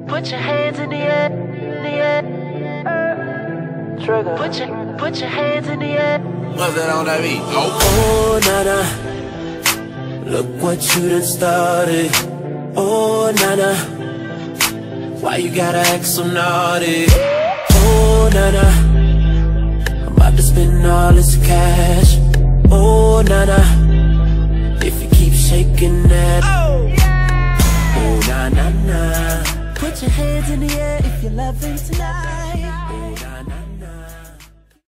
Put your hands in the air, in the air. Trigger. Put your hands in the air. What's that on that beat? Oh, nana, look what you done started. Oh, nana, why you gotta act so naughty? Oh, nana, I'm about to spend all this cash. Oh, nana, if you keep shaking that. Oh, na na na. Put your hands in the air if you're loving tonight.